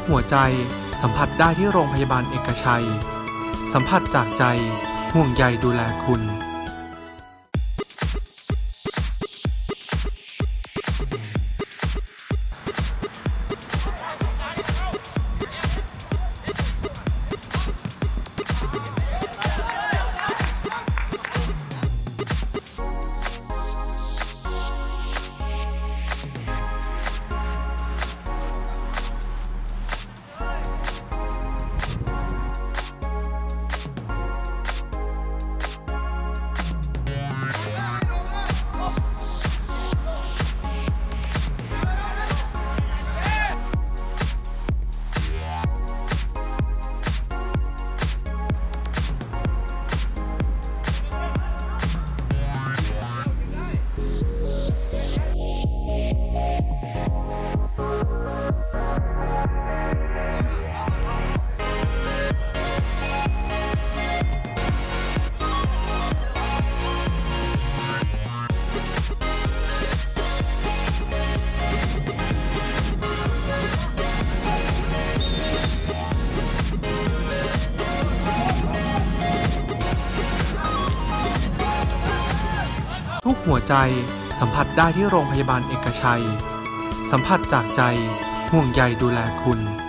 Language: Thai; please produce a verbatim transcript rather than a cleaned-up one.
หัวใจสัมผัสได้ที่โรงพยาบาลเอกชัยสัมผัสจากใจห่วงใยดูแลคุณทุกหัวใจสัมผัสได้ที่โรงพยาบาลเอกชัยสัมผัสจากใจห่วงใยดูแลคุณ